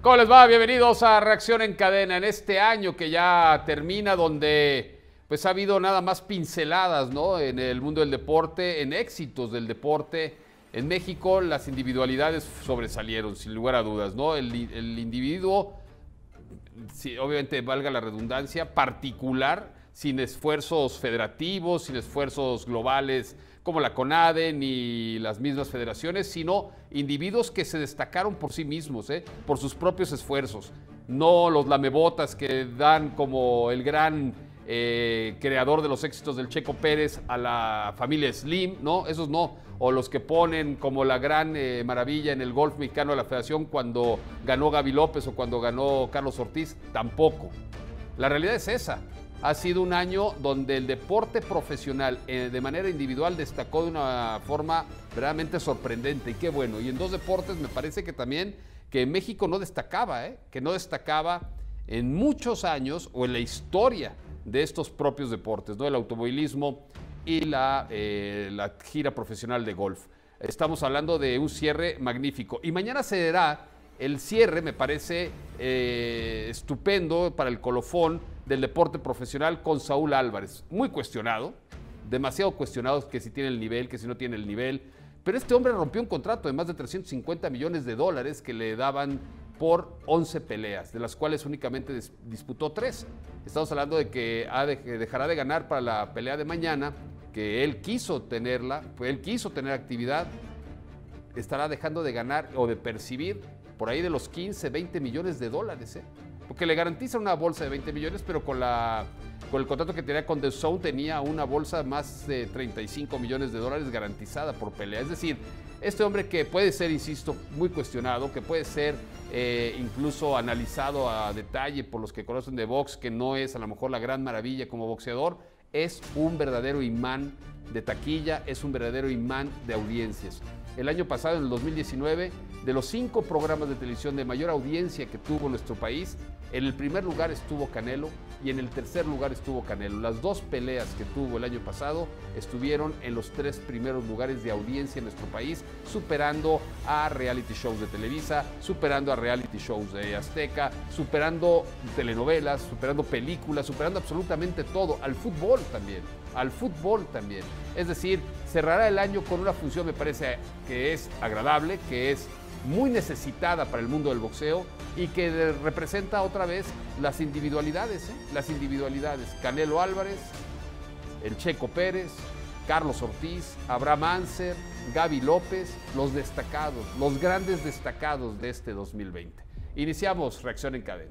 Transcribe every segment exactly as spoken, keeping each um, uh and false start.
¿Cómo les va? Bienvenidos a Reacción en Cadena. En este año que ya termina, donde pues ha habido nada más pinceladas, ¿no? En el mundo del deporte, en éxitos del deporte. En México las individualidades sobresalieron, sin lugar a dudas, ¿no? El, el individuo, sí, obviamente valga la redundancia, particular, sin esfuerzos federativos, sin esfuerzos globales como la CONADE ni las mismas federaciones, sino individuos que se destacaron por sí mismos, ¿eh? Por sus propios esfuerzos. No los lamebotas que dan como el gran eh, creador de los éxitos del Checo Pérez a la familia Slim, ¿no? Esos no. O los que ponen como la gran eh, maravilla en el golf mexicano de la federación cuando ganó Gaby López o cuando ganó Carlos Ortiz, tampoco. La realidad es esa. Ha sido un año donde el deporte profesional eh, de manera individual destacó de una forma verdaderamente sorprendente, y qué bueno. Y en dos deportes me parece que también que México no destacaba, ¿eh? que no destacaba en muchos años o en la historia de estos propios deportes, ¿no? El automovilismo y la, eh, la gira profesional de golf. Estamos hablando de un cierre magnífico. Y mañana se dará el cierre, me parece eh, estupendo para el colofón del deporte profesional con Saúl Álvarez. Muy cuestionado, demasiado cuestionado, que si tiene el nivel, que si no tiene el nivel. Pero este hombre rompió un contrato de más de trescientos cincuenta millones de dólares que le daban por once peleas, de las cuales únicamente disputó tres. Estamos hablando de que ha de, dejará de ganar para la pelea de mañana, que él quiso tenerla, pues él quiso tener actividad, estará dejando de ganar o de percibir por ahí de los quince, veinte millones de dólares, ¿eh? Porque le garantiza una bolsa de veinte millones, pero con, la, con el contrato que tenía con The Zone tenía una bolsa más de treinta y cinco millones de dólares garantizada por pelea. Es decir, este hombre que puede ser, insisto, muy cuestionado, que puede ser eh, incluso analizado a detalle por los que conocen de box, que no es a lo mejor la gran maravilla como boxeador, es un verdadero imán de taquilla, es un verdadero imán de audiencias. El año pasado, en el dos mil diecinueve, de los cinco programas de televisión de mayor audiencia que tuvo nuestro país, en el primer lugar estuvo Canelo y en el tercer lugar estuvo Canelo. Las dos peleas que tuvo el año pasado estuvieron en los tres primeros lugares de audiencia en nuestro país, superando a reality shows de Televisa, superando a reality shows de Azteca, superando telenovelas, superando películas, superando absolutamente todo, al fútbol también, al fútbol también. Es decir, cerrará el año con una función, me parece que es agradable, que es muy necesitada para el mundo del boxeo y que representa otra vez las individualidades, ¿eh? las individualidades. Canelo Álvarez, el Checo Pérez, Carlos Ortiz, Abraham Anser, Gaby López, los destacados, los grandes destacados de este dos mil veinte. Iniciamos Reacción en Cadena.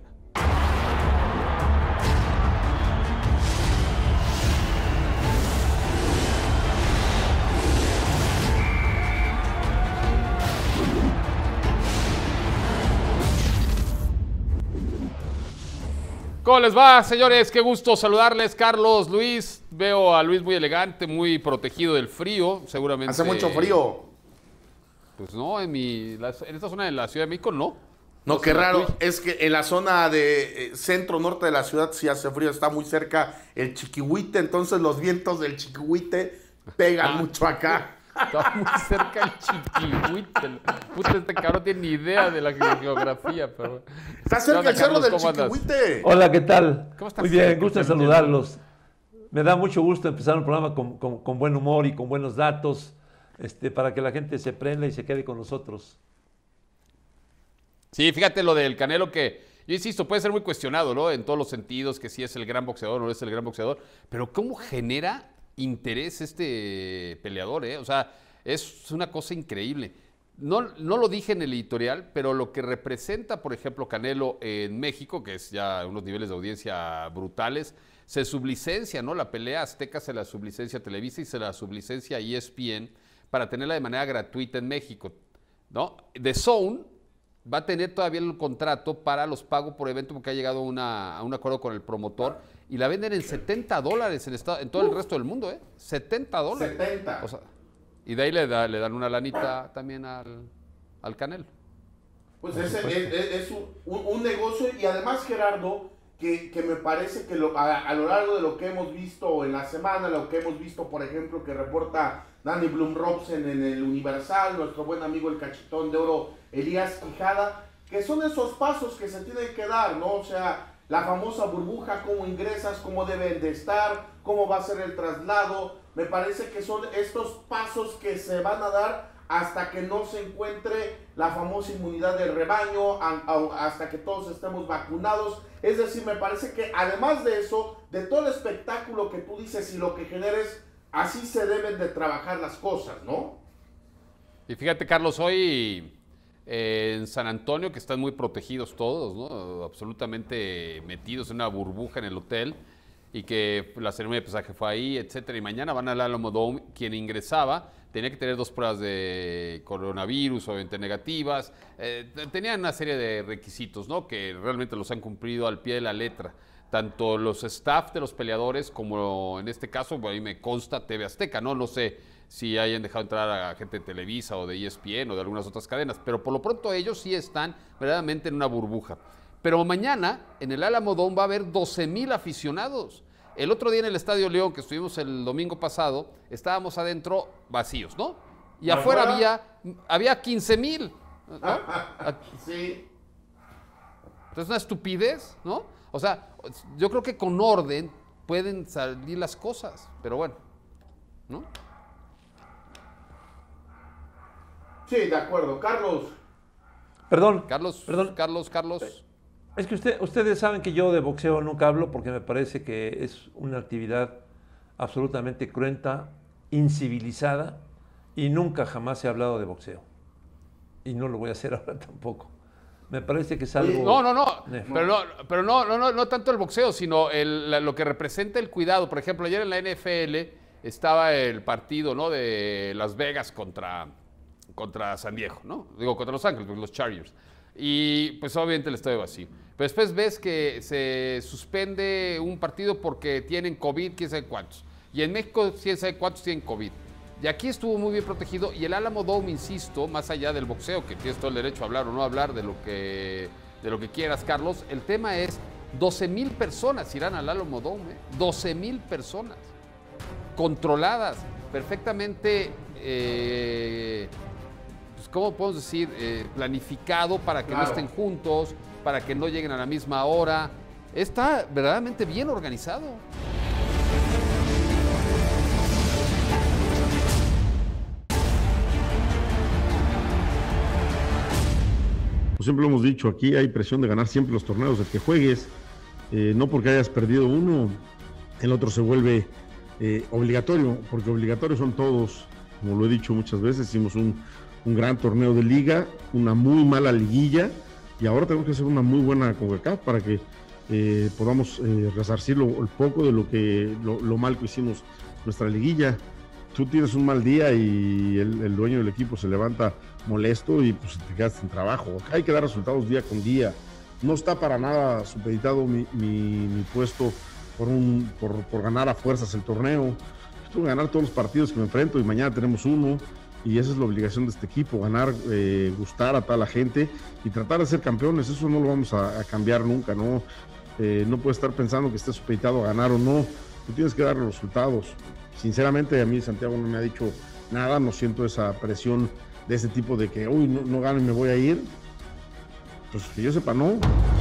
¿Cómo les va, señores? Qué gusto saludarles. Carlos, Luis, veo a Luis muy elegante, muy protegido del frío, seguramente. Hace mucho frío. Pues no, en, mi, en esta zona de la Ciudad de México no. No, no qué raro. Luis. Es que en la zona de eh, centro-norte de la ciudad sí hace frío, está muy cerca el Chiquihuite, entonces los vientos del Chiquihuite pegan Ah. mucho acá. Está muy cerca el Chiquihuite. Puta, este cabrón no tiene ni idea de la geografía, pero... Está cerca el cerro del Chiquihuite. Hola, ¿qué tal? ¿Cómo estás? Muy bien, gusto de saludarlos. Me da mucho gusto empezar un programa con, con, con buen humor y con buenos datos, este, para que la gente se prenda y se quede con nosotros. Sí, fíjate lo del Canelo, que yo insisto, puede ser muy cuestionado, ¿no? En todos los sentidos, que si es el gran boxeador o no es el gran boxeador, pero ¿cómo genera interés este peleador, eh? O sea, es una cosa increíble. No, no lo dije en el editorial, pero lo que representa, por ejemplo, Canelo en México, que es ya unos niveles de audiencia brutales, se sublicencia, ¿no? La pelea Azteca se la sublicencia a Televisa y se la sublicencia a E S P N para tenerla de manera gratuita en México, ¿no? The Zone va a tener todavía el contrato para los pagos por evento porque ha llegado una, a un acuerdo con el promotor y la venden en setenta dólares en, estado, en todo uh, el resto del mundo, ¿eh? setenta dólares. setenta. O sea, y de ahí le, da, le dan una lanita también al, al Canelo. Pues ese es, es, es un, un, un negocio y además, Gerardo, que, que me parece que lo, a, a lo largo de lo que hemos visto en la semana, lo que hemos visto, por ejemplo, que reporta Dani Blum Robson en el Universal, nuestro buen amigo el cachetón de oro Elías Quijada, que son esos pasos que se tienen que dar, ¿no? O sea, la famosa burbuja, cómo ingresas, cómo deben de estar, cómo va a ser el traslado. Me parece que son estos pasos que se van a dar hasta que no se encuentre la famosa inmunidad del rebaño, hasta que todos estemos vacunados. Es decir, me parece que además de eso, de todo el espectáculo que tú dices y lo que generes, así se deben de trabajar las cosas, ¿no? Y fíjate, Carlos, hoy eh, en San Antonio, que están muy protegidos todos, ¿no? Absolutamente metidos en una burbuja en el hotel, y que la ceremonia de pesaje fue ahí, etcétera. Y mañana van al Alamo Dome. Quien ingresaba tenía que tener dos pruebas de coronavirus, obviamente negativas. Eh, tenían una serie de requisitos, ¿no? Que realmente los han cumplido al pie de la letra. Tanto los staff de los peleadores como en este caso, bueno, ahí me consta T V Azteca, ¿no? No sé si hayan dejado entrar a gente de Televisa o de E S P N o de algunas otras cadenas, pero por lo pronto ellos sí están verdaderamente en una burbuja. Pero mañana en el Alamo Dome va a haber doce mil aficionados. El otro día en el Estadio León, que estuvimos el domingo pasado, estábamos adentro vacíos, ¿no? Y afuera había, había quince mil, ¿no? Sí. Entonces, una estupidez, ¿no? O sea, yo creo que con orden pueden salir las cosas, pero bueno, ¿no? Sí, de acuerdo. Carlos. Perdón. Carlos, perdón. Carlos, Carlos. Es que usted, ustedes saben que yo de boxeo nunca hablo porque me parece que es una actividad absolutamente cruenta, incivilizada, y nunca jamás he hablado de boxeo. Y no lo voy a hacer ahora tampoco. Me parece que es algo... No, no, no, Eh. pero no, pero no, no, no, no tanto el boxeo, sino el, la- lo que representa el cuidado. Por ejemplo, ayer en la N F L estaba el partido, ¿no? De Las Vegas contra, contra San Diego, ¿no? Digo, contra Los Ángeles, los Chargers. Y pues obviamente el estadio vacío. Pero después ves que se suspende un partido porque tienen COVID, quién sabe cuántos. Y en México, quién sabe cuántos tienen COVID. Y aquí estuvo muy bien protegido. Y el Alamo Dome, insisto, más allá del boxeo, que tienes todo el derecho a hablar o no hablar de lo que, de lo que quieras, Carlos, el tema es doce mil personas irán al Alamo Dome. ¿eh? doce mil personas controladas, perfectamente, eh, pues, ¿cómo podemos decir? Eh, planificado para que Claro. no estén juntos, para que no lleguen a la misma hora. Está verdaderamente bien organizado. Pues siempre lo hemos dicho, aquí hay presión de ganar siempre los torneos, el que juegues, eh, no porque hayas perdido uno, el otro se vuelve eh, obligatorio, porque obligatorios son todos, como lo he dicho muchas veces, hicimos un, un gran torneo de liga, una muy mala liguilla, y ahora tenemos que hacer una muy buena CONCACAF para que eh, podamos eh, resarcir lo, el poco de lo, que, lo, lo mal que hicimos nuestra liguilla. Tú tienes un mal día y el, el dueño del equipo se levanta molesto y pues te quedas sin trabajo. Hay que dar resultados día con día. No está para nada supeditado mi, mi, mi puesto por, un, por, por ganar a fuerzas el torneo. Yo tengo que ganar todos los partidos que me enfrento y mañana tenemos uno y esa es la obligación de este equipo, ganar, eh, gustar a toda la gente y tratar de ser campeones. Eso no lo vamos a, a cambiar nunca, ¿no? Eh, no puedes estar pensando que estés supeditado a ganar o no. Tú tienes que dar los resultados. Sinceramente, a mí Santiago no me ha dicho nada, no siento esa presión de ese tipo de que, uy, no, no gano y me voy a ir. Pues que yo sepa, no.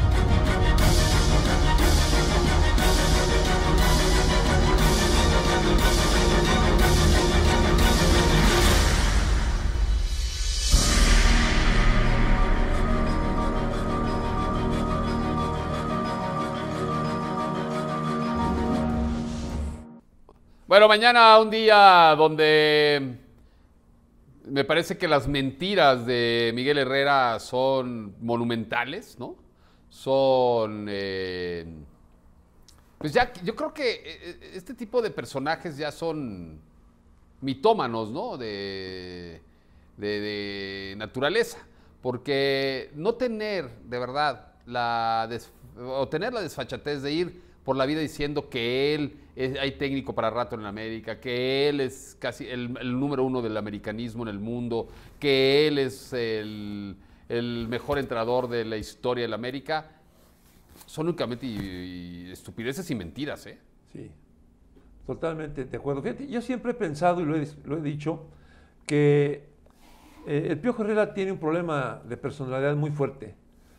Bueno, mañana un día donde me parece que las mentiras de Miguel Herrera son monumentales, ¿no? Son, eh, pues ya, yo creo que este tipo de personajes ya son mitómanos, ¿no? De, de, de naturaleza, porque no tener de verdad la, des, o tener la desfachatez de ir por la vida diciendo que él es, hay técnico para rato en América, que él es casi el, el número uno del americanismo en el mundo, que él es el, el mejor entrenador de la historia del América, son únicamente y, y estupideces y mentiras, ¿eh? Sí, totalmente de acuerdo. Fíjate, yo siempre he pensado y lo he, lo he dicho, que eh, el Piojo Herrera tiene un problema de personalidad muy fuerte.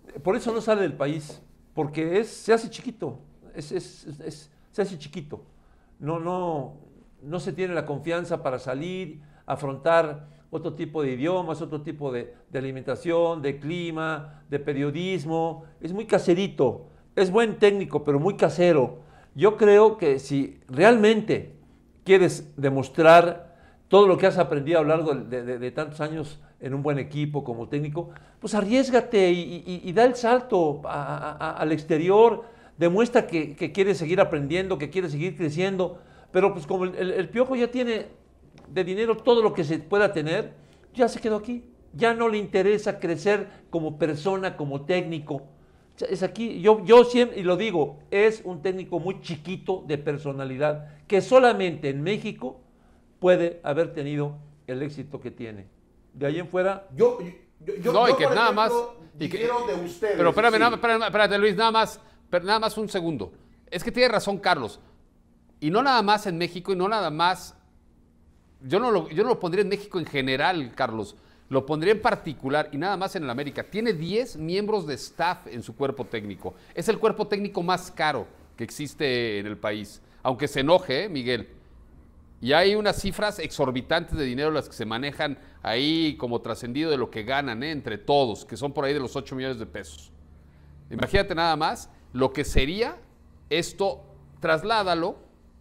Por eso no sale del país, porque es, se hace chiquito, es, es, es, es, se hace chiquito. No, no, no se tiene la confianza para salir, afrontar otro tipo de idiomas, otro tipo de, de alimentación, de clima, de periodismo. Es muy caserito, es buen técnico, pero muy casero. Yo creo que si realmente quieres demostrar todo lo que has aprendido a lo largo de, de, de tantos años en un buen equipo como técnico, pues arriésgate y, y, y da el salto a, a, a, al exterior, demuestra que, que quieres seguir aprendiendo, que quieres seguir creciendo, pero pues como el, el, el Piojo ya tiene de dinero todo lo que se pueda tener, ya se quedó aquí, ya no le interesa crecer como persona, como técnico. Es aquí, yo, yo siempre, y lo digo, es un técnico muy chiquito de personalidad, que solamente en México puede haber tenido el éxito que tiene. De ahí en fuera... Yo, yo, yo, no, yo y que por nada ejemplo, más... Y que, de ustedes. pero espérame, sí. nada, espérame, espérate, Luis, nada más, pero nada más un segundo. Es que tiene razón Carlos. Y no nada más en México, y no nada más... Yo no lo, yo no lo pondría en México en general, Carlos. Lo pondría en particular y nada más en el América. Tiene diez miembros de staff en su cuerpo técnico. Es el cuerpo técnico más caro que existe en el país. Aunque se enoje, ¿eh, Miguel? Y hay unas cifras exorbitantes de dinero las que se manejan ahí como trascendido de lo que ganan, ¿eh? Entre todos, que son por ahí de los ocho millones de pesos. Imagínate nada más lo que sería esto, trasládalo,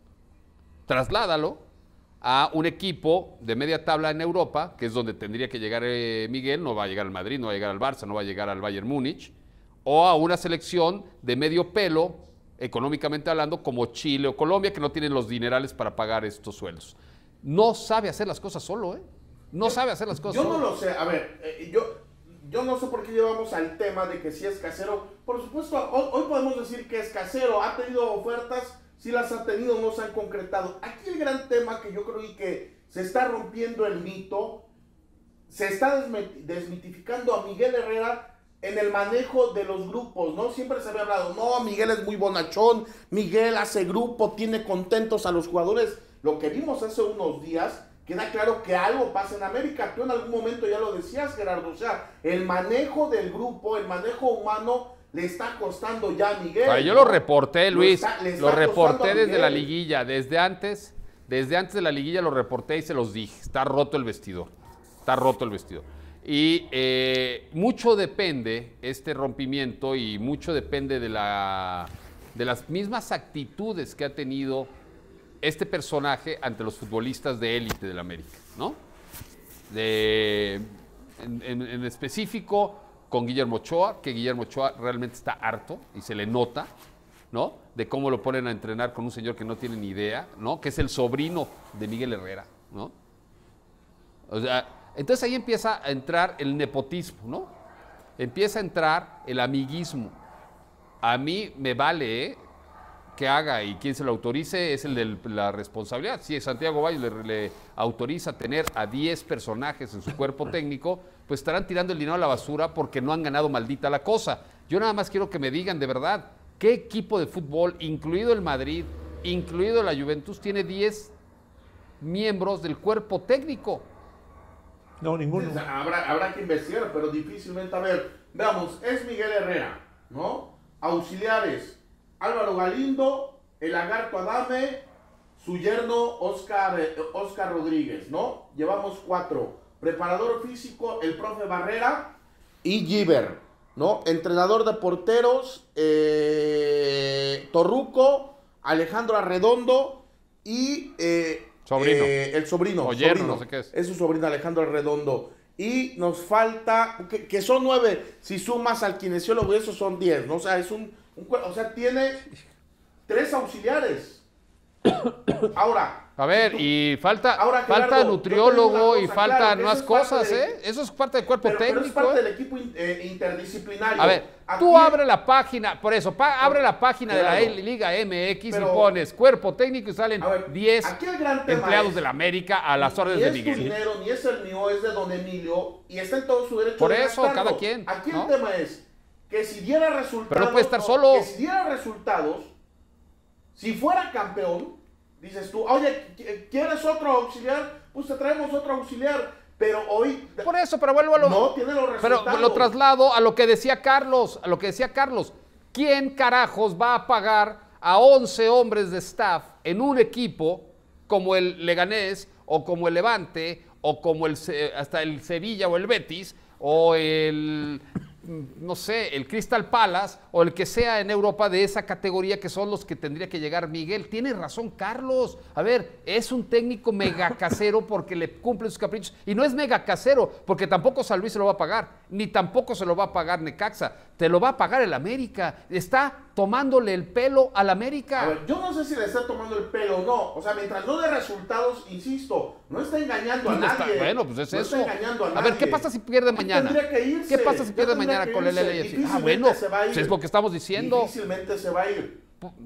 trasládalo a un equipo de media tabla en Europa, que es donde tendría que llegar eh, Miguel, no va a llegar al Madrid, no va a llegar al Barça, no va a llegar al Bayern Múnich, o a una selección de medio pelo, económicamente hablando, como Chile o Colombia, que no tienen los dinerales para pagar estos sueldos. No sabe hacer las cosas solo, ¿eh? No yo, sabe hacer las cosas yo solo. Yo no lo sé, a ver, eh, yo, yo no sé por qué llevamos al tema de que si es casero. Por supuesto, hoy, hoy podemos decir que es casero, ha tenido ofertas. Si las ha tenido, no se han concretado. Aquí el gran tema que yo creo y que se está rompiendo el mito, se está desmitificando a Miguel Herrera en el manejo de los grupos, ¿no? Siempre se había hablado, no, Miguel es muy bonachón, Miguel hace grupo, tiene contentos a los jugadores. Lo que vimos hace unos días, queda claro que algo pasa en América. Tú en algún momento ya lo decías, Gerardo, o sea, el manejo del grupo, el manejo humano, le está costando ya a Miguel. Ay, yo lo reporté, Luis, lo, está, está lo reporté desde la liguilla, desde antes, desde antes de la liguilla lo reporté y se los dije, está roto el vestidor, está roto el vestidor. Y eh, mucho depende este rompimiento y mucho depende de, la, de las mismas actitudes que ha tenido este personaje ante los futbolistas de élite del América, ¿no? De, en, en, en específico con Guillermo Ochoa, que Guillermo Ochoa realmente está harto y se le nota, ¿no? De cómo lo ponen a entrenar con un señor que no tiene ni idea, ¿no? Que es el sobrino de Miguel Herrera, ¿no? O sea, entonces ahí empieza a entrar el nepotismo, ¿no? Empieza a entrar el amiguismo. A mí me vale, ¿eh? Que haga y quien se lo autorice es el de la responsabilidad. Si Santiago Baños le, le autoriza tener a diez personajes en su cuerpo técnico, pues estarán tirando el dinero a la basura porque no han ganado maldita la cosa. Yo nada más quiero que me digan de verdad, ¿qué equipo de fútbol, incluido el Madrid, incluido la Juventus, tiene diez miembros del cuerpo técnico? No, ninguno. O sea, habrá, habrá que investigar, pero difícilmente. A ver, veamos, es Miguel Herrera, ¿no? Auxiliares, Álvaro Galindo, el Lagarto Adame, su yerno Oscar, eh, Oscar Rodríguez, ¿no? Llevamos cuatro. Preparador físico, el profe Barrera y Giver, ¿no? Entrenador de porteros, eh, Torruco, Alejandro Arredondo y eh, sobrino. Eh, el sobrino. O yerno, sobrino. no sé qué es. Es su sobrino Alejandro Arredondo. Y nos falta, que, que son nueve, si sumas al kinesiólogo, esos son diez, ¿no? O sea, es un, un o sea, tiene tres auxiliares. Ahora. A ver, tú, y falta, ahora, Gerardo, falta nutriólogo y cosa, faltan claro, más eso cosas, de, ¿eh? Eso es parte del cuerpo pero, técnico. Pero es parte ¿eh? del equipo eh, interdisciplinario. A ver, Aquí, tú abre la página, por eso, pa, abre la página claro, de la Liga M X pero, y pones cuerpo técnico y salen ver, diez empleados es, de la América a las ni, órdenes ni de es Miguel. Tu dinero, ni es el mío, es de don Emilio y está en todo su derecho por de eso, gastarlo. cada quien. Aquí ¿no? el tema es que si diera resultados. Pero no puede estar solo. Que si diera resultados, si fuera campeón, dices tú, oye, ¿quieres otro auxiliar? Pues te traemos otro auxiliar. pero hoy... Por eso, pero vuelvo a lo... No tiene los resultados. Pero lo traslado a lo que decía Carlos, a lo que decía Carlos. ¿Quién carajos va a pagar a once hombres de staff en un equipo como el Leganés o como el Levante o como el hasta el Sevilla o el Betis o el, no sé, el Crystal Palace o el que sea en Europa de esa categoría que son los que tendría que llegar Miguel? Tiene razón Carlos. A ver, es un técnico mega casero porque le cumple sus caprichos. Y no es mega casero porque tampoco San Luis se lo va a pagar, ni tampoco se lo va a pagar Necaxa. Te lo va a pagar el América. Está tomándole el pelo al América. A ver, yo no sé si le está tomando el pelo o no. O sea, mientras no dé resultados, insisto, no está engañando a No está- nadie. bueno, pues es no eso. está engañando a, A nadie. ver, ¿qué pasa si pierde Ya mañana? tendría que irse. ¿Qué pasa si Ya pierde tendría mañana que con el irse. L A F C? Ah, Difícilmente bueno, se va a ir. pues es lo que estamos diciendo. Difícilmente se va a ir.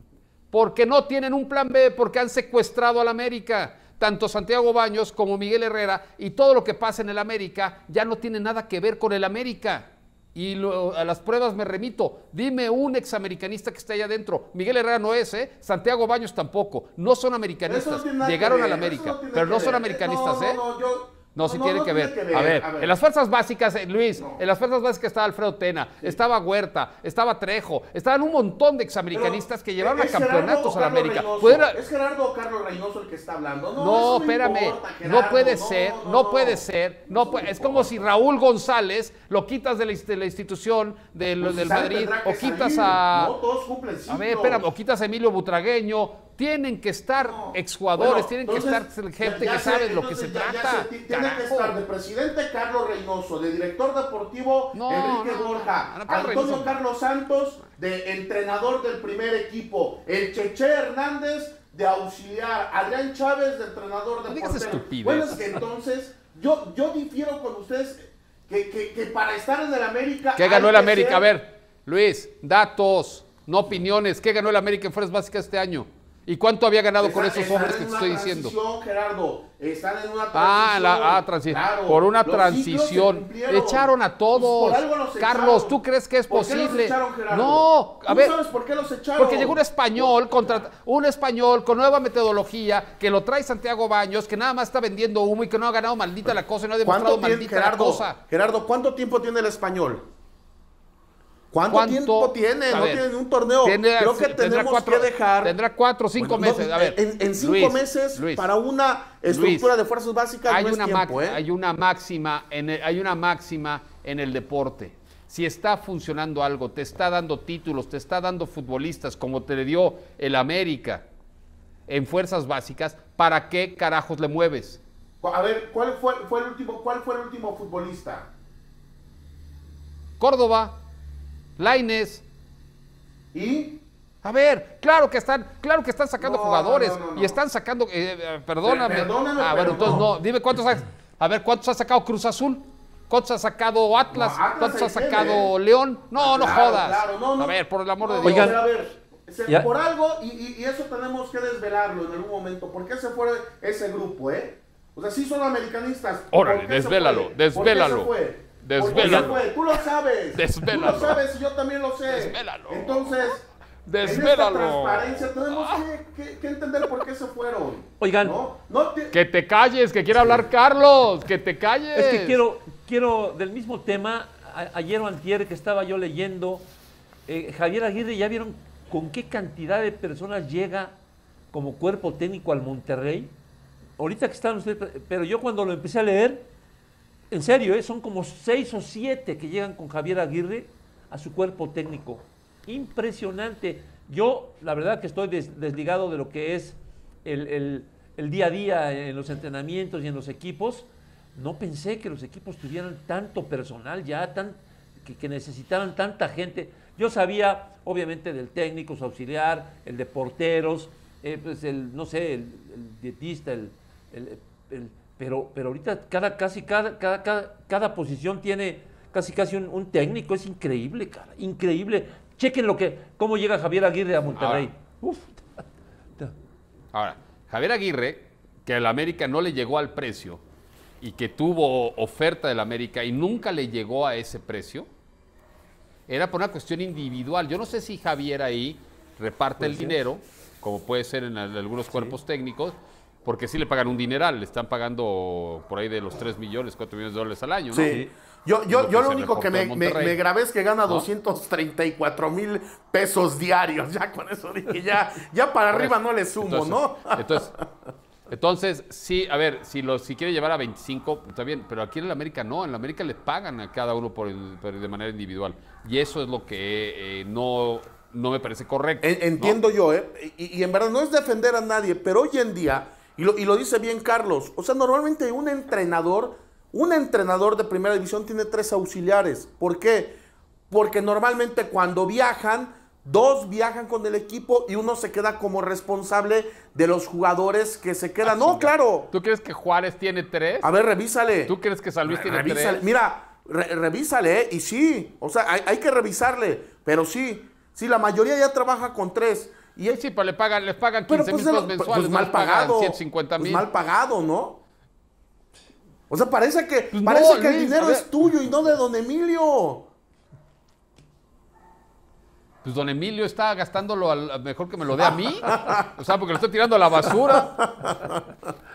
Porque no tienen un plan B, porque han secuestrado al América. Tanto Santiago Baños como Miguel Herrera, y todo lo que pasa en el América ya no tiene nada que ver con el América. Y lo- a las pruebas me remito. Dime un examericanista que esté allá adentro. Miguel Herrera no es, ¿eh? Santiago Baños tampoco. No son Eso americanistas. no tiene nada que Llegaron ver, al eso América, no tiene pero que no son ver. americanistas, no, ¿eh? No, no, yo, No, sí tiene que, ver. tiene A, ver, en las fuerzas básicas, eh, Luis, No. en las fuerzas básicas estaba Alfredo Tena, estaba Huerta, estaba Trejo, estaban un montón de examericanistas Pero, que llevaron a ¿es Gerardo campeonatos o a la Carlos América. Reynoso? Pudiera- ¿Es Gerardo o Carlos Reynoso el que está hablando? No, No, eso espérame, importa, no Gerardo, puede no, ser, no, no, no. puede ser, no Eso puede- no es como importa. si Raúl González lo quitas de la, de la institución del, Pues si del sale, Madrid tendrá que o quitas salir. a... No, todos cumplen A ciclos. ver, espérame, o quitas a Emilio Butragueño. Tienen que estar No. exjugadores, Bueno, tienen entonces, que estar gente ya- ya que sé, sabe lo que se entonces ya- ya trata. sé, ti- tiene que Carajo. estar de presidente Carlos Reynoso, de director deportivo No, Enrique no, Borja, no, no, Carlos Antonio Reynoso. Carlos Santos, de entrenador del primer equipo, el Cheche Hernández, de auxiliar, Adrián Chávez, de entrenador de No digas portero. estupidez. Bueno, es que entonces yo, yo difiero con ustedes que, que, que para estar en el América... ¿Qué hay ganó el que América? ser- A ver, Luis, datos, no opiniones. ¿Qué ganó el América en Fuerzas Básicas este año? ¿Y cuánto había ganado con Están- esos están hombres en que te una estoy diciendo? transición, Gerardo. Están en una transición. Ah, la ah, transi- Claro, por una los ciclos se transición. cumplieron. Echaron a todos. Pues por algo los Carlos, echaron. ¿tú crees que es ¿Por qué los posible? echaron, Gerardo? No, a ¿Tú ver. sabes por qué los echaron? Porque llegó un español, contra, un español con nueva metodología, que lo trae Santiago Baños, que nada más está vendiendo humo y que no ha ganado maldita la cosa y no ha demostrado ¿Cuánto tiene, maldita la Gerardo? cosa. Gerardo, ¿cuánto tiempo tiene el español? ¿Cuánto, ¿Cuánto? tiempo tiene? A No ver, tiene ni un torneo. tiene- Creo que tendrá tenemos cuatro- que dejar... Tendrá cuatro o cinco Bueno, no, meses. A ver, en, en cinco Luis, meses, Luis, para una estructura de fuerzas básicas hay no es una, tiempo, ma- ¿eh? hay una máxima en el, hay una máxima en el deporte. Si está funcionando algo, te está dando títulos, te está dando futbolistas como te le dio el América en fuerzas básicas, ¿para qué carajos le mueves? A ver, ¿cuál fue, fue el último, ¿cuál fue el último futbolista? Córdoba, Lainez. ¿Y? A ver, claro que están, claro que están sacando No, jugadores no, no, no. y están sacando, eh, eh, perdóname. Per- perdóname, ah, bueno, pero entonces no. no. Dime cuántos ha, a ver, ¿cuántos ha sacado Cruz Azul? ¿Cuántos ha sacado Atlas? No, Atlas ¿Cuántos ha ahí tiene, sacado ¿eh? León? No, no Claro, jodas. claro, no, no. A ver, por el amor de No, Dios. Oigan. a ver, se- Ya. por algo, y, y- y eso tenemos que desvelarlo en algún momento. ¿Por qué se fue ese grupo, eh? O sea, sí son americanistas. Órale, ¿Por qué se desvélalo, fue? desvélalo. ¿Por qué se fue? Desvélalo. ¿Por qué se fue? Tú lo sabes. Desvélalo. Tú lo sabes y yo también lo sé. Desvélalo. Entonces, Desvélalo. en esta transparencia tenemos que, que- que entender por qué se fueron. Oigan. ¿no? No te- Que te calles, que quiere hablar Carlos, que te calles. Es que quiero, quiero del mismo tema, a- ayer o antier que estaba yo leyendo, eh, Javier Aguirre, ¿ya vieron con qué cantidad de personas llega como cuerpo técnico al Monterrey? Ahorita que están ustedes, pero yo cuando lo empecé a leer, en serio, eh, son como seis o siete que llegan con Javier Aguirre a su cuerpo técnico. Impresionante. Yo, la verdad que estoy des- desligado de lo que es el, el- el día a día en los entrenamientos y en los equipos. No pensé que los equipos tuvieran tanto personal ya, tan, que, que necesitaran tanta gente. Yo sabía, obviamente, del técnico, su auxiliar, el de porteros, eh, pues el, no sé, el, el dietista, el, el- el- pero, pero ahorita cada, casi cada, cada, cada, cada posición tiene casi casi un, un técnico. Es increíble, cara, increíble. Chequen lo que, cómo llega Javier Aguirre a Monterrey. Uf. Ahora, Javier Aguirre, que al América no le llegó al precio y que tuvo oferta del América y nunca le llegó a ese precio, era por una cuestión individual. Yo no sé si Javier ahí reparte el dinero, como puede ser en al- algunos cuerpos técnicos, porque sí le pagan un dineral, le están pagando por ahí de los tres millones, cuatro millones de dólares al año, ¿no? Sí. Yo, yo, Lo yo que lo se único que reportó me, en me, Monterrey. me grabé es que gana ¿No? doscientos treinta y cuatro mil pesos diarios. Ya con eso dije, ya, ya para arriba no le sumo, Entonces, ¿no? Entonces, entonces, sí, a ver, si, lo, si quiere llevar a veinticinco, está bien, pero aquí en la América no, en la América le pagan a cada uno por, el- por- de manera individual. Y eso es lo que eh, no, no me parece correcto. En- Entiendo yo, ¿eh? Y, y en verdad no es defender a nadie, pero hoy en día, y lo, y lo dice bien Carlos, o sea, normalmente un entrenador, un entrenador de primera división tiene tres auxiliares. ¿Por qué? Porque normalmente cuando viajan, dos viajan con el equipo y uno se queda como responsable de los jugadores que se quedan. No, claro. ¿Tú crees que Juárez tiene tres? A ver, revísale. ¿Tú crees que San Luis Re- tiene revísale. tres? Mira, re- revísale, ¿eh? Y sí, o sea, hay, hay que revisarle, pero sí, sí, la mayoría ya trabaja con tres. Y Sí, sí, pero le pagan, les pagan pero quince pues, mil de pesos lo- mensuales, pues no mal les pagan pagado. ciento cincuenta Pues mil. mal pagado, ¿no? O sea, parece que, Pues parece no, que el Luis, dinero a ver. es tuyo y no de don Emilio. Pues don Emilio está gastándolo, al, mejor que me lo dé a mí. O sea, porque lo estoy tirando a la basura.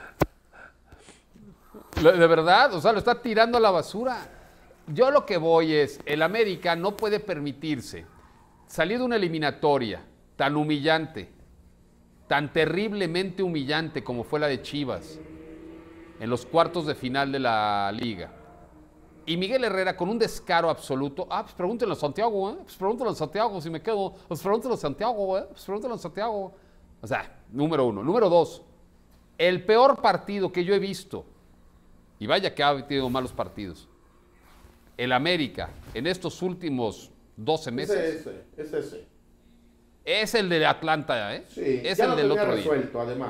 Lo- De verdad, o sea, lo está tirando a la basura. Yo lo que voy es, el América no puede permitirse salir de una eliminatoria tan humillante, tan terriblemente humillante como fue la de Chivas, en los cuartos de final de la Liga. Y Miguel Herrera con un descaro absoluto. Ah, pues pregúntenlo a Santiago, ¿eh? Pues pregúntenlo a Santiago si me quedo. Pues pregúntenlo a Santiago, ¿eh? Pues pregúntenlo a Santiago. O sea, número uno. Número dos, el peor partido que yo he visto, y vaya que ha tenido malos partidos, el América en estos últimos doce meses, ese, es ese. es el de Atlanta, ¿eh? Sí, es ya el lo del tenía otro día. resuelto, además.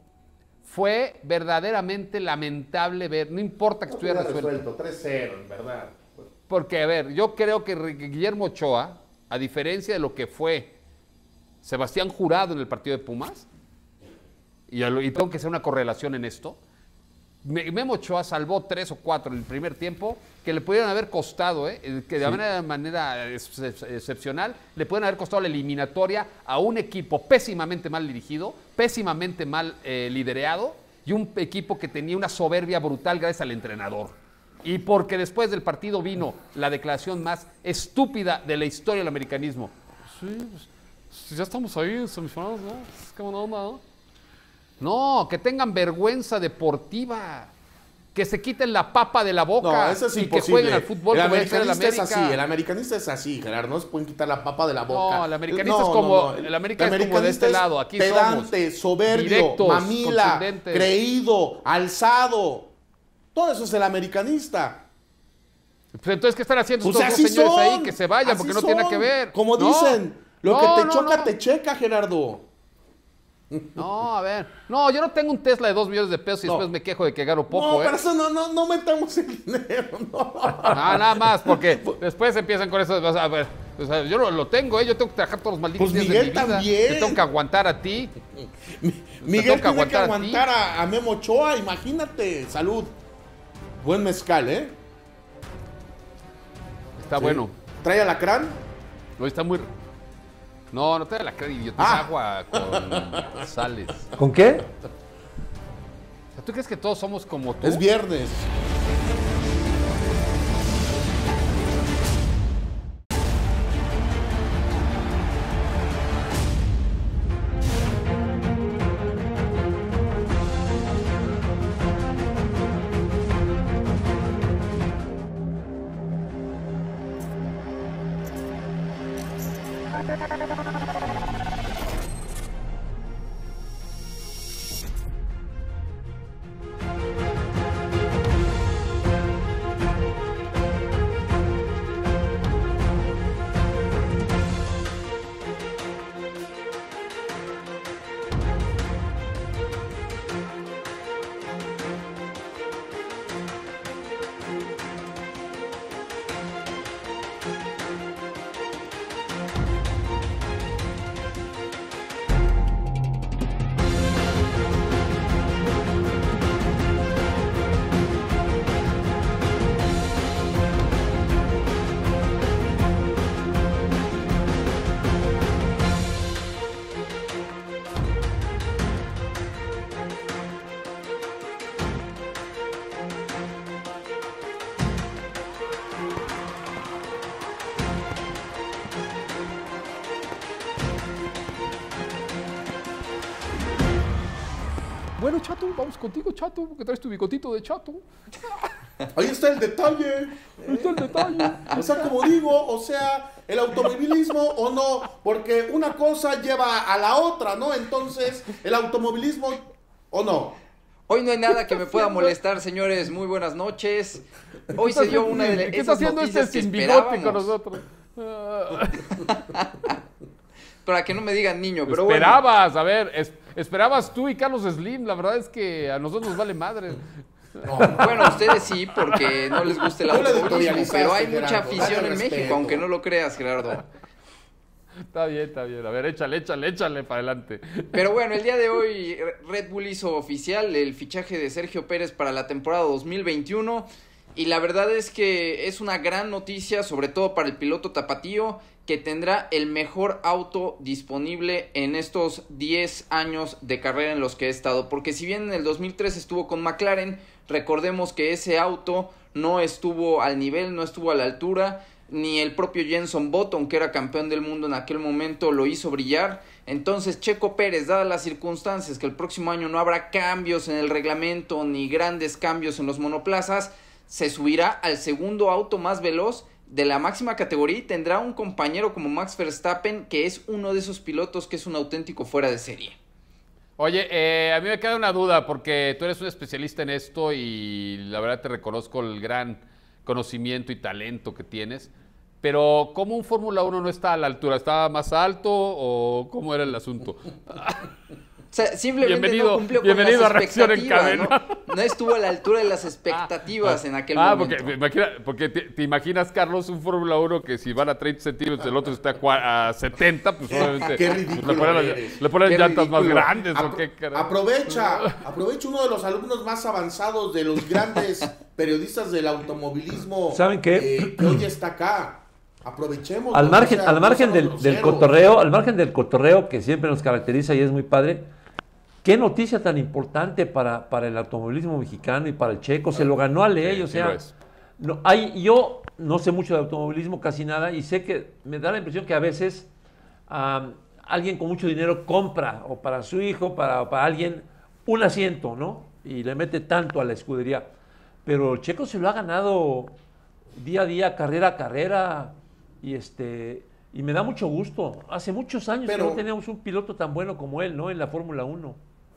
Fue verdaderamente lamentable ver, no importa que Lo estuviera tenía resuelto. resuelto, tres cero, en verdad. Porque, a ver, yo creo que Guillermo Ochoa, a diferencia de lo que fue Sebastián Jurado en el partido de Pumas, y, a lo- y tengo que hacer una correlación en esto, Me- Memo Ochoa salvó tres o cuatro en el primer tiempo que le pudieran haber costado, ¿eh? Eh, que de manera, manera ex- ex- excepcional le pueden haber costado la eliminatoria a un equipo pésimamente mal dirigido, pésimamente mal eh, liderado y un equipo que tenía una soberbia brutal gracias al entrenador. Y porque después del partido vino la declaración más estúpida de la historia del americanismo. Sí, pues, ya estamos ahí en semifinales, ¿no? Es que buena onda, ¿no? No, que tengan vergüenza deportiva, que se quiten la papa de la boca No, eso es y imposible. que jueguen al fútbol el como debe ser el americanista es América. así, el americanista es así, Gerardo, no se pueden quitar la papa de la boca. No, el americanista es como- el americanista es como de este es lado, aquí pedante, somos soberbio, directos, mamila, contundentes. creído, alzado. Todo eso es el americanista. Pues entonces, ¿qué están haciendo Pues estos así dos señores son, ahí? Que se vayan, así porque no tiene nada que son. ver. Como No, dicen, lo no, que te no, choca, no. te checa, Gerardo. No, a ver. No, yo no tengo un Tesla de dos millones de pesos y No. después me quejo de que gano poco, no, ¿eh? pero eso no, no, no metamos el dinero, no. Ah, nada más, porque después empiezan con eso. O sea, a ver, o sea, yo lo, lo tengo, ¿eh? Yo tengo que trabajar todos los malditos Pues días Miguel de mi vida. también. Te tengo que aguantar a ti. Miguel toca tiene que aguantar a ti. aguantar a, a Memo Ochoa, imagínate. Salud. Buen mezcal, ¿eh? Está Sí. bueno. ¿Trae alacrán? No, está muy... No, no te da la cara, idiota. Ah. Es agua con sales. ¿Con qué? O sea, ¿tú crees que todos somos como tú? Es viernes. Bueno, Chato, vamos contigo, Chato, porque traes tu bigotito de Chato. Ahí está el detalle. Ahí está el detalle. O sea, como digo, o sea, el automovilismo o no, porque una cosa lleva a la otra, ¿no? Entonces, el automovilismo o no. Hoy no hay nada que me pueda molestar, señores. Muy buenas noches. Hoy se dio una de ¿Qué está esas haciendo este noticias que sin bigote con esperábamos. nosotros? Para que no me digan niño, pero bueno. Esperabas, a ver, es- esperabas tú y Carlos Slim. La verdad es que a nosotros nos vale madre. No, Bueno, ustedes sí, porque no les gusta el Tú le automovilismo, editorializaste, pero hay mucha Gerardo, afición dale en respeto. México, aunque no lo creas, Gerardo. Está bien, está bien. A ver, échale, échale, échale para adelante. Pero bueno, el día de hoy Red Bull hizo oficial el fichaje de Sergio Pérez para la temporada dos mil veintiuno y la verdad es que es una gran noticia, sobre todo para el piloto tapatío, que tendrá el mejor auto disponible en estos diez años de carrera en los que he estado, porque si bien en el dos mil tres estuvo con McLaren, recordemos que ese auto no estuvo al nivel, no estuvo a la altura, ni el propio Jenson Button, que era campeón del mundo en aquel momento, lo hizo brillar. Entonces Checo Pérez, dadas las circunstancias que el próximo año no habrá cambios en el reglamento ni grandes cambios en los monoplazas, se subirá al segundo auto más veloz de la máxima categoría y tendrá un compañero como Max Verstappen, que es uno de esos pilotos que es un auténtico fuera de serie. Oye, eh, a mí me queda una duda porque tú eres un especialista en esto y la verdad te reconozco el gran conocimiento y talento que tienes, pero ¿cómo un Fórmula uno no está a la altura? ¿Estaba más alto o cómo era el asunto? O sea, simplemente Bienvenido- no cumplió con bienvenido las a Reacción en expectativas, Cadena. ¿no? No estuvo a la altura de las expectativas en aquel ah, momento. porque, me imagina- porque te, te imaginas, Carlos, un Fórmula uno que si van a treinta centímetros, el otro está a, cua- a setenta, pues obviamente Qué pues, ridículo le ponen, las- eres. le ponen Qué llantas más ridículo. grandes o Apro- qué caray. aprovecha, aprovecha uno de los alumnos más avanzados de los grandes periodistas del automovilismo. ¿Saben qué? eh, que hoy está acá. Aprovechemos. Al ¿no? margen, O sea, al no margen seamos del, del groseros. cotorreo, al margen del cotorreo que siempre nos caracteriza y es muy padre, qué noticia tan importante para, para el automovilismo mexicano y para el checo, se lo ganó a ley, Sí, o sí sea, lo es. no, hay, yo no sé mucho de automovilismo, casi nada, y sé que me da la impresión que a veces um, alguien con mucho dinero compra, o para su hijo, para, para alguien, un asiento, ¿no? Y le mete tanto a la escudería, pero el checo se lo ha ganado día a día, carrera a carrera, y este y me da mucho gusto. Hace muchos años Pero- que no teníamos un piloto tan bueno como él, ¿no? En la Fórmula uno.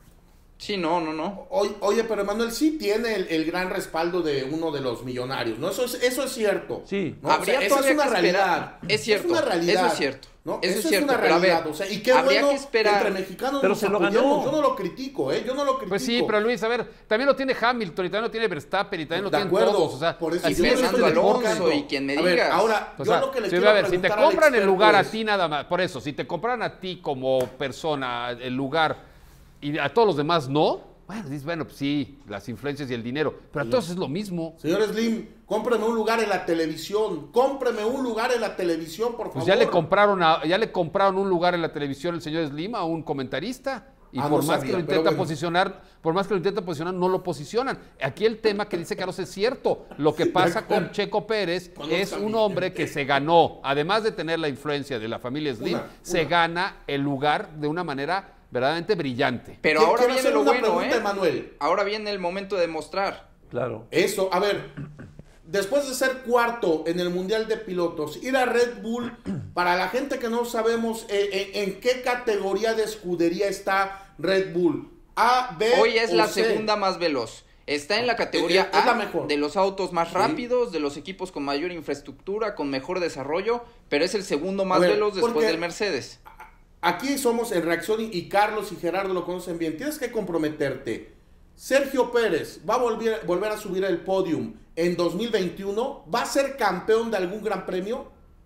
Sí, no, no, no. Oye, oye, pero Emanuel sí tiene el, el gran respaldo de uno de los millonarios, ¿no? Eso es, eso es cierto. Sí. ¿no? O sea, Habría esa es todavía una que realidad. esperar. Es cierto, una realidad. eso es cierto. ¿no? Eso es es cierto, una pero a ver, realidad. O sea, y qué habría bueno que esperar. entre mexicanos Pero nos se lo apoyemos. ganó. Yo no lo critico, ¿eh? Yo no lo critico. Pues sí, pero Luis, a ver, también lo tiene Hamilton y también lo tiene Verstappen y también lo De tienen acuerdo, todos. O sea, por eso y yo no Fernando estoy Alonso criticando. y quien me A ver, digas. ahora, O yo sea, lo que le sí, quiero a ver, si te preguntar al compran el experto lugar a es- ti nada más, por eso, si te compran a ti como persona el lugar y a todos los demás no, bueno, dices, bueno, pues sí, las influencias y el dinero, pero a todos es lo mismo. Señor Slim, cómpreme un lugar en la televisión. Cómpreme un lugar en la televisión, por favor. Pues ya le compraron a- ya le compraron un lugar en la televisión el señor Slim a un comentarista. Y Ah, por no más sabía, que lo pero intenta bueno. posicionar, por más que lo intenta posicionar, no lo posicionan. Aquí el tema que dice Carlos es cierto. Lo que pasa con Checo Pérez es un hombre que se ganó, además de tener la influencia de la familia Slim, Una, se una. gana el lugar de una manera verdaderamente brillante. Pero Quiero- ahora quiero viene hacer lo una bueno, pregunta, ¿eh? Emanuel. Ahora viene el momento de mostrar. Claro. Eso, a ver, después de ser cuarto en el Mundial de Pilotos, ir a Red Bull, para la gente que no sabemos eh, en, en qué categoría de escudería está Red Bull, A, B Hoy es o la C. segunda más veloz. Está en la categoría Es- es la A mejor. de los autos más Sí. rápidos, de los equipos con mayor infraestructura, con mejor desarrollo, pero es el segundo más A ver, veloz después porque- del Mercedes. Aquí somos en Reacción y, y Carlos y Gerardo lo conocen bien. Tienes que comprometerte. Sergio Pérez va a volver, volver a subir el podium en dos mil veintiuno. ¿Va a ser campeón de algún gran premio?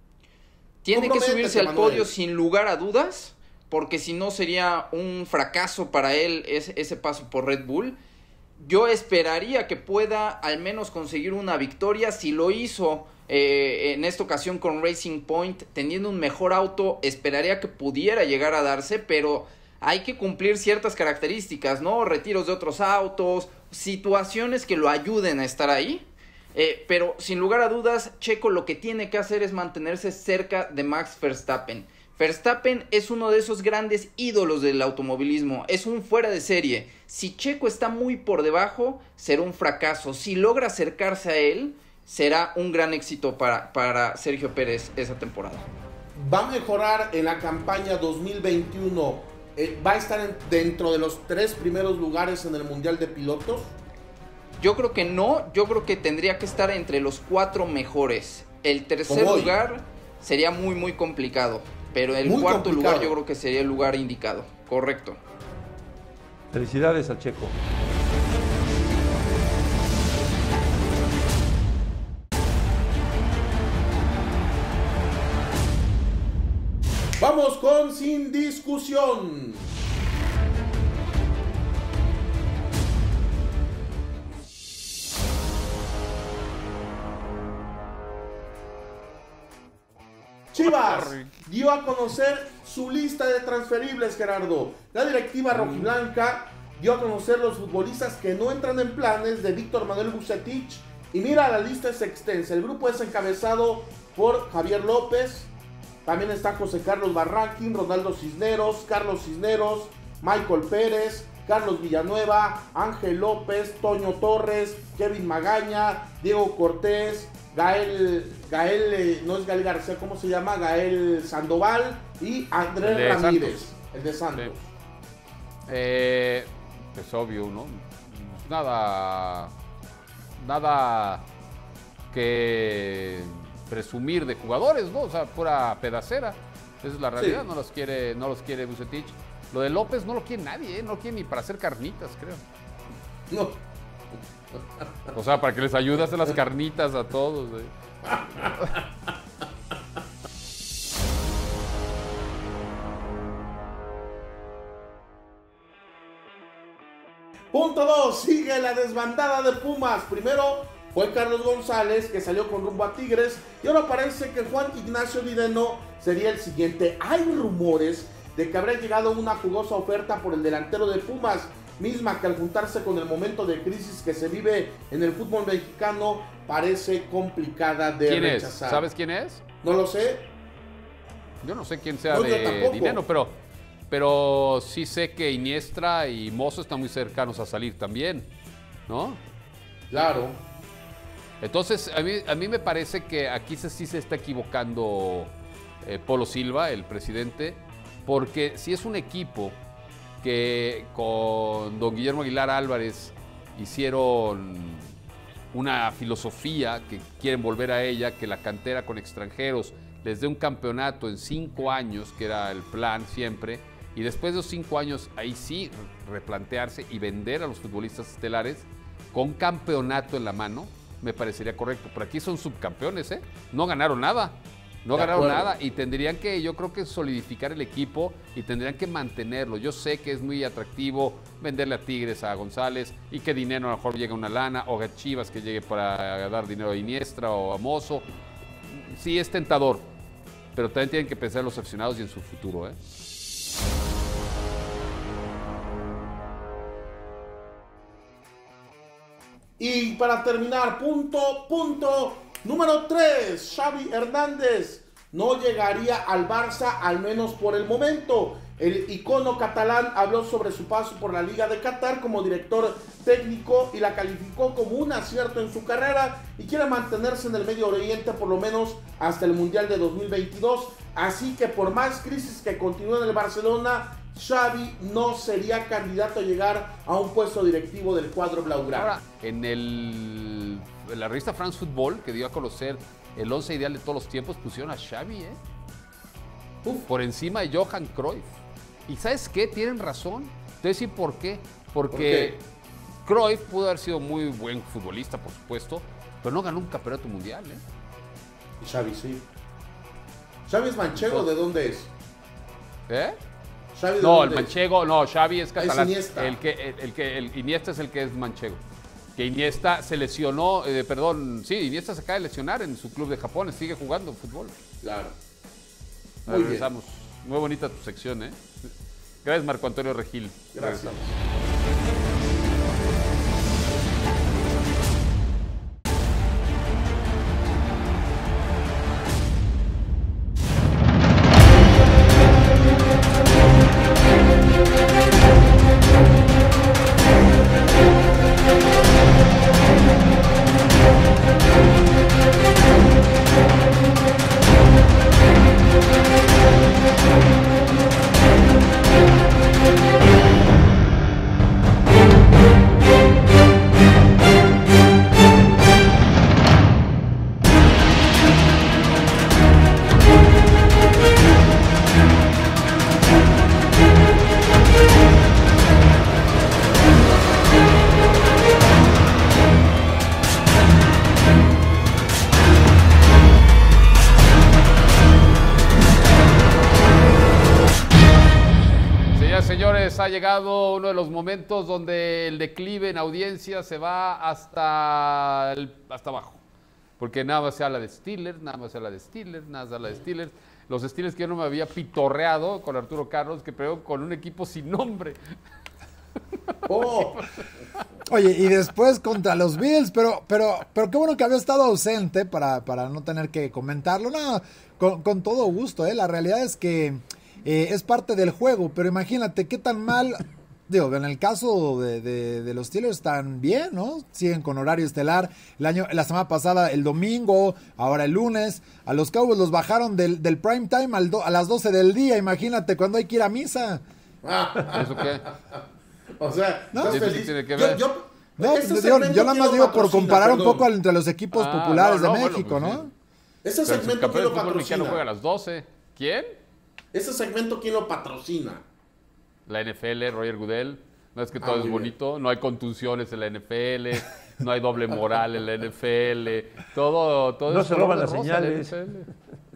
Tiene que Comprométete, subirse al Manuel. podio sin lugar a dudas, porque si no sería un fracaso para él ese, ese paso por Red Bull. Yo esperaría que pueda al menos conseguir una victoria. Si lo hizo eh, en esta ocasión con Racing Point, teniendo un mejor auto, esperaría que pudiera llegar a darse, pero hay que cumplir ciertas características, ¿no? Retiros de otros autos, situaciones que lo ayuden a estar ahí. Eh, pero sin lugar a dudas, Checo lo que tiene que hacer es mantenerse cerca de Max Verstappen. Verstappen es uno de esos grandes ídolos del automovilismo, es un fuera de serie. Si Checo está muy por debajo, será un fracaso. Si logra acercarse a él, será un gran éxito para, para Sergio Pérez esa temporada. ¿Va a mejorar en la campaña dos mil veintiuno? Eh, ¿Va a estar en, dentro de los tres primeros lugares en el Mundial de Pilotos? Yo creo que no, yo creo que tendría que estar entre los cuatro mejores. El tercer lugar sería muy muy complicado, pero el muy cuarto complicado. lugar yo creo que sería el lugar indicado, correcto. Felicidades a Checo. Vamos con Sin Discusión. Chivas dio a conocer su lista de transferibles, Gerardo. La directiva rojiblanca dio a conocer los futbolistas que no entran en planes de Víctor Manuel Vucetich. Y mira, la lista es extensa. El grupo es encabezado por Javier López. También está José Carlos Barranquín, Ronaldo Cisneros, Carlos Cisneros, Michael Pérez, Carlos Villanueva, Ángel López, Toño Torres, Kevin Magaña, Diego Cortés, Gael, Gael, eh, no es Gael García, ¿cómo se llama? Gael Sandoval y Andrés Ramírez, Santos. El de Santos. Sí. Eh, es obvio, ¿no? Nada, nada que presumir de jugadores, ¿no? O sea, pura pedacera. Esa es la realidad, sí. no los quiere, no los quiere Vucetich. Lo de López no lo quiere nadie, ¿eh? No lo quiere ni para hacer carnitas, creo. No. O sea, para que les ayude a hacer las carnitas a todos. ¿eh? Punto dos. Sigue la desbandada de Pumas. Primero fue Carlos González, que salió con rumbo a Tigres. Y ahora parece que Juan Ignacio Dineno sería el siguiente. Hay rumores de que habría llegado una jugosa oferta por el delantero de Pumas, misma que al juntarse con el momento de crisis que se vive en el fútbol mexicano parece complicada de ¿Quién rechazar. Es? ¿Sabes quién es? No lo sé. Yo no sé quién sea no, de Dineno, pero, pero sí sé que Iniestra y Mozo están muy cercanos a salir también, ¿no? Claro. Entonces, a mí, a mí me parece que aquí se, sí se está equivocando eh, Polo Silva, el presidente, porque si es un equipo que con don Guillermo Aguilar Álvarez hicieron una filosofía que quieren volver a ella, que la cantera con extranjeros les dé un campeonato en cinco años, que era el plan siempre, y después de esos cinco años ahí sí replantearse y vender a los futbolistas estelares con campeonato en la mano, me parecería correcto. Pero aquí son subcampeones, ¿eh? No ganaron nada. No ganaron nada y tendrían que, yo creo que solidificar el equipo y tendrían que mantenerlo. Yo sé que es muy atractivo venderle a Tigres a González y que dinero a lo mejor llegue una lana, o a Chivas que llegue para dar dinero a Iniestra o a Mozo. Sí, es tentador, pero también tienen que pensar en los aficionados y en su futuro, ¿eh? Y para terminar, punto, punto número tres, Xavi Hernández no llegaría al Barça, al menos por el momento. El icono catalán habló sobre su paso por la Liga de Qatar como director técnico y la calificó como un acierto en su carrera y quiere mantenerse en el Medio Oriente por lo menos hasta el Mundial de dos mil veintidós. Así que por más crisis que continúe en el Barcelona, Xavi no sería candidato a llegar a un puesto directivo del cuadro blaugrana. Ahora, en, el, en la revista France Football, que dio a conocer el once ideal de todos los tiempos, pusieron a Xavi, ¿eh? Uf, por encima de Johan Cruyff. ¿Y sabes qué? Tienen razón. Te voy a decir por qué. Porque ¿Por qué? Cruyff pudo haber sido muy buen futbolista, por supuesto, pero no ganó un campeonato mundial, ¿eh? Y Xavi sí. ¿Xavi es manchego? ¿De dónde es? ¿Eh? ¿Xavi de no, dónde el manchego, es? no, Xavi es catalán. Es Iniesta. El que, el, el que, el Iniesta es el que es manchego. Que Iniesta se lesionó, eh, perdón, sí, Iniesta se acaba de lesionar en su club de Japón, sigue jugando fútbol. Claro. Muy regresamos. Bien. Muy bonita tu sección, ¿eh? Gracias, Marco Antonio Regil. Gracias. Regresamos. señores, ha llegado uno de los momentos donde el declive en audiencia se va hasta, el, hasta abajo. Porque nada más se habla de Steelers, nada más se habla de Steelers, nada más se habla de Steelers. Los Steelers que yo no me había pitorreado con Arturo Carlos, que pegó con un equipo sin nombre. Oh. Oye, y después contra los Bills, pero, pero, pero qué bueno que había estado ausente para, para no tener que comentarlo. No, con, con todo gusto, ¿eh? La realidad es que eh, es parte del juego, pero imagínate qué tan mal, digo, en el caso de, de, de los Steelers están bien, ¿no? Siguen con horario estelar. El año, la semana pasada el domingo, ahora el lunes. A los Cowboys los bajaron del, del prime time al do, a las doce del día, imagínate, cuando hay que ir a misa. ¿Eso qué? O sea, ¿no? ¿estás feliz? Tiene que ver. Yo, yo, No, este digo, yo nada ¿quién más lo digo por patrocina? comparar un Perdón. poco entre los equipos Ah, populares no, no, de bueno, México, pues ¿no? sí. Ese Pero el segmento, campeón ¿quién de lo fútbol mexicano juega a patrocina? las doce. ¿Quién? Ese segmento, ¿quién lo patrocina? La N F L, Roger Goodell. No es que Ah, todo muy es bonito, no hay contusiones en la N F L, no hay doble moral en la N F L, todo, todo No es se color roban de las rosa señales. en la N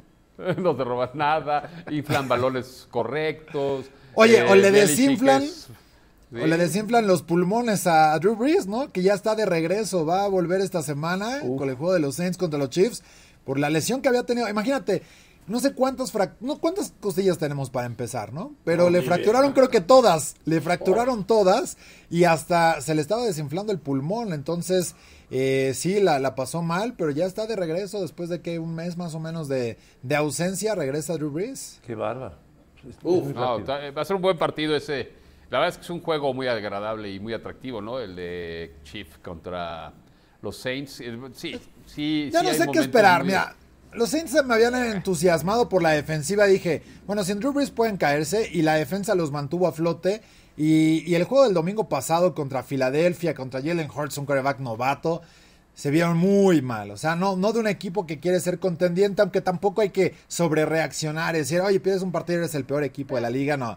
F L. No se roban nada, inflan balones correctos. Oye, o le Belichick desinflan, es- sí. o le desinflan los pulmones a Drew Brees, ¿no? Que ya está de regreso, va a volver esta semana Uf. con el juego de los Saints contra los Chiefs por la lesión que había tenido. Imagínate, no sé cuántas frac- no cuántas costillas tenemos para empezar, ¿no? Pero No, le ni fracturaron idea. creo que todas, le fracturaron todas y hasta se le estaba desinflando el pulmón, entonces eh, sí, la, la pasó mal, pero ya está de regreso después de que un mes más o menos de, de ausencia regresa Drew Brees. Qué bárbaro. Es- es Uf. muy No, rápido. ta- va a ser un buen partido ese. La verdad es que es un juego muy agradable y muy atractivo, ¿no? El de Chiefs contra los Saints. Eh, Sí, sí. Ya sí no hay sé qué momentos esperar, muy- mira. Los Saints me habían entusiasmado por la defensiva. Dije, bueno, sin Drew Brees pueden caerse y la defensa los mantuvo a flote. Y, y el juego del domingo pasado contra Filadelfia, contra Jalen Hurts, un quarterback novato, se vieron muy mal. O sea, no, no de un equipo que quiere ser contendiente, aunque tampoco hay que sobrereaccionar y decir, oye, pierdes un partido y eres el peor equipo de la liga. No.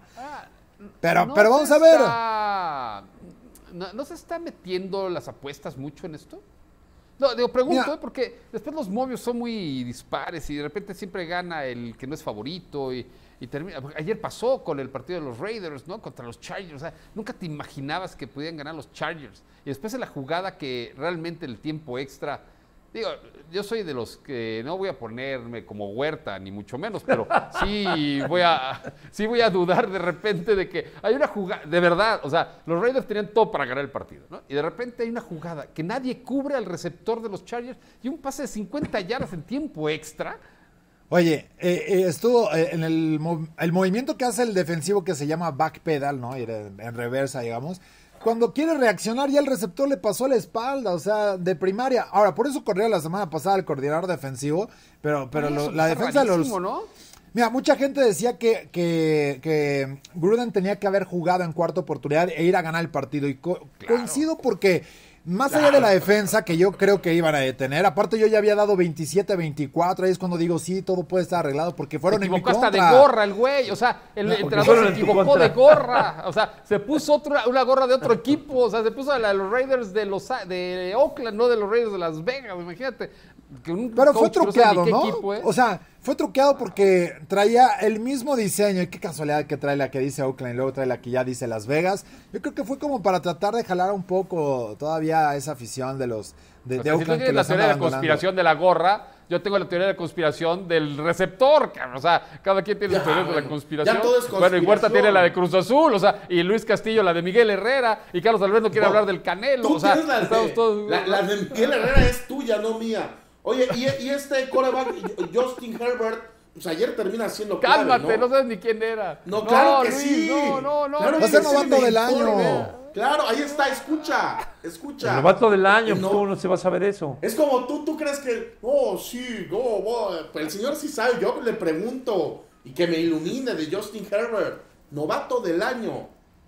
Pero, No pero vamos se a ver. está- No, ¿no se está metiendo las apuestas mucho en esto? No, digo, pregunto, Mira. ¿eh? Porque después los momios son muy dispares y de repente siempre gana el que no es favorito y, y termina. Ayer pasó con el partido de los Raiders, ¿no? Contra los Chargers. O sea, nunca te imaginabas que pudieran ganar los Chargers. Y después de la jugada que realmente el tiempo extra. Digo, yo soy de los que no voy a ponerme como Huerta, ni mucho menos, pero sí voy a, sí voy a dudar de repente de que hay una jugada, de verdad, o sea, los Raiders tenían todo para ganar el partido, ¿no? Y de repente hay una jugada que nadie cubre al receptor de los Chargers y un pase de cincuenta yardas en tiempo extra. Oye, eh, eh, estuvo eh, en el, mov- el movimiento que hace el defensivo que se llama backpedal, ¿no? Ir en, en reversa, digamos. Cuando quiere reaccionar, ya el receptor le pasó la espalda, o sea, de primaria. Ahora, por eso corrió la semana pasada el coordinador defensivo, pero, pero Oye, lo- eso la está defensa de los... rarísimo, ¿no? Mira, mucha gente decía que, que, que Gruden tenía que haber jugado en cuarta oportunidad e ir a ganar el partido. Y co- coincido porque, más allá de la defensa, que yo creo que iban a detener, aparte yo ya había dado veintisiete veinticuatro, ahí es cuando digo, sí, todo puede estar arreglado, porque Se fueron en mi equivocó hasta de contra. gorra el güey, o sea, el porque entrenador fueron se en tu equivocó contra. de gorra, o sea, se puso otra, una gorra de otro equipo, o sea, se puso la de los Raiders de los de Oakland, no de los Raiders de Las Vegas, imagínate. Que un Pero fue coach que no sabe truqueado, ni qué ¿no? equipo es. O sea, fue truqueado porque traía el mismo diseño. Y qué casualidad que trae la que dice Oakland y luego trae la que ya dice Las Vegas. Yo creo que fue como para tratar de jalar un poco todavía a esa afición de los de, O de sea, si tú Oakland que tienes la los teoría de anda la abandonando. conspiración de la gorra, yo tengo la teoría de la conspiración del receptor, cabrón. O sea, cada quien tiene Ya, su teoría de la bueno, conspiración. ya todo es Bueno, y Huerta conspiración. tiene la de Cruz Azul, o sea, y Luis Castillo la de Miguel Herrera, y Carlos Alberto quiere No, hablar del Canelo. Tú O sea, tienes la estamos de, todos... la, la de Miguel Herrera es tuya, no mía. Oye, y, y este quarterback, Justin Herbert, pues ayer termina siendo clave, Cálmate, no ¿no? sabes ni quién era. No, claro que Luis, sí. No, no, no. Claro Va a que ser sí, novato me del informo. año. Claro, ahí está, escucha, escucha. El novato del año, No. ¿cómo no se va a saber eso? Es como tú, tú crees que, oh, sí, no, oh, pues el señor sí sabe, yo le pregunto y que me ilumine de Justin Herbert, novato del año.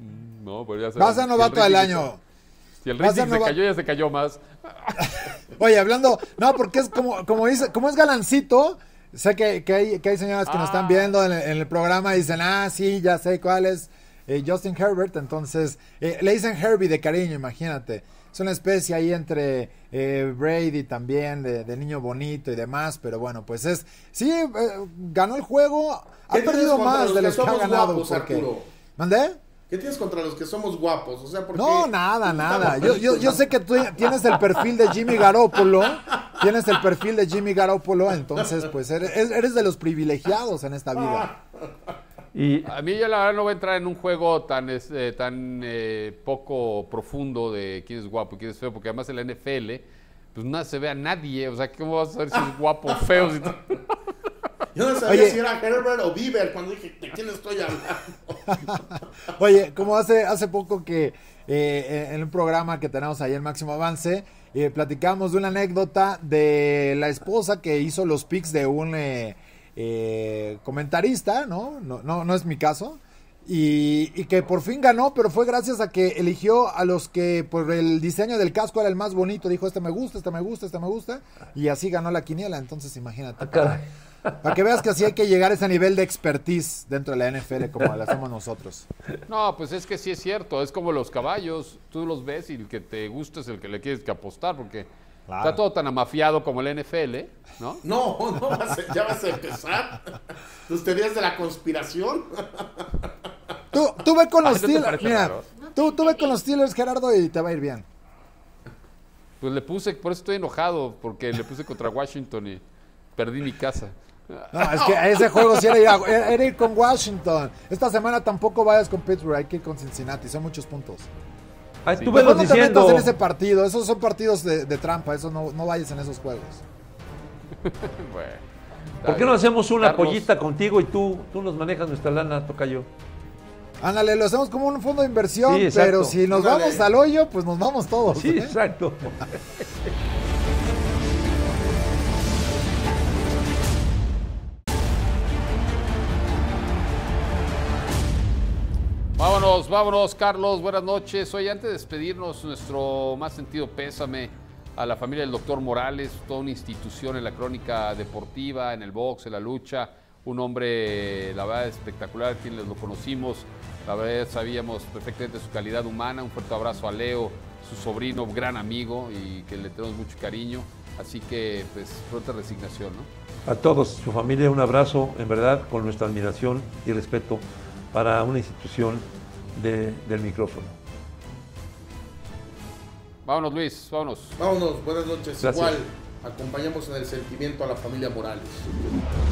No, pero ya se Va a ser novato del año. Si el Va a ser rating se nova- cayó, ya se cayó más. Oye, hablando, no, porque es como, como dice, como es galancito, sé que, que hay, que hay señoras que nos están Ah. viendo en el, en el programa y dicen, ah, sí, ya sé cuál es eh, Justin Herbert, entonces eh, le dicen Herbie de cariño, imagínate. Es una especie ahí entre eh, Brady también, de, de niño bonito y demás, pero bueno, pues es, sí, eh, ganó el juego, ha ¿Qué tienes perdido contra más los de que los que ha somos ganado. guapos, Porque, Arturo? ¿mandé? ¿Qué tienes contra los que somos guapos? O sea, porque no, nada, nada. Yo, yo, yo sé que tú tienes el perfil de Jimmy Garoppolo. Tienes el perfil de Jimmy Garoppolo, entonces pues eres, eres de los privilegiados en esta vida. Y a mí ya la verdad no voy a entrar en un juego tan, eh, tan eh, poco profundo de quién es guapo y quién es feo, porque además en la N F L pues no se ve a nadie. O sea, ¿cómo vas a saber si es guapo o feo? Si Yo no sabía Oye, si era Herbert o Bieber cuando dije, ¿de quién estoy hablando? Oye, como hace, hace poco que eh, en un programa que tenemos ahí en Máximo Avance, eh, platicamos de una anécdota de la esposa que hizo los picks de un eh, eh, comentarista, ¿no? No, no, no es mi caso. Y, y que por fin ganó, pero fue gracias a que eligió a los que por el diseño del casco era el más bonito. Dijo, este me gusta, este me gusta, este me gusta. Y así ganó la quiniela, entonces imagínate. Para que veas que así hay que llegar a ese nivel de expertise dentro de la N F L como lo hacemos nosotros. No, pues es que sí es cierto, es como los caballos, tú los ves y el que te gusta es el que le quieres que apostar, porque claro, está todo tan amafiado como el N F L, ¿no? No, no, vas a, ya vas a empezar. Tus teorías de la conspiración. Tú, tú ve con los ¿No te Steelers, parece mira, raro? tú, tú ve con los Steelers, Gerardo, y te va a ir bien. Pues le puse, por eso estoy enojado, porque le puse contra Washington y perdí mi casa. No, es que ese juego sí era ir, a- era- era ir con Washington. Esta semana tampoco vayas con Pittsburgh, hay que ir con Cincinnati, son muchos puntos. Ay, Sí. tú Mejor velos no te diciendo. metas en ese partido, esos son partidos de, de trampa, eso no, no vayas en esos juegos. Bueno, está ¿Por qué no bien. hacemos una Carlos, pollita contigo y tú, tú nos manejas nuestra lana, tocayo? Ándale, lo hacemos como un fondo de inversión, Sí, exacto. pero si nos Ándale. vamos al hoyo, pues nos vamos todos. Sí, ¿eh? exacto. Vámonos, vámonos, Carlos, buenas noches. Oye, antes de despedirnos, nuestro más sentido pésame a la familia del doctor Morales, toda una institución en la crónica deportiva, en el box, en la lucha, un hombre, la verdad, espectacular, quienes lo conocimos, la verdad sabíamos perfectamente su calidad humana. Un fuerte abrazo a Leo, su sobrino, gran amigo y que le tenemos mucho cariño. Así que, pues, pronta resignación, ¿no? A todos, su familia, un abrazo, en verdad, con nuestra admiración y respeto para una institución de- del micrófono. Vámonos, Luis, vámonos. Vámonos, buenas noches. Gracias. Igual, acompañamos en el sentimiento a la familia Morales.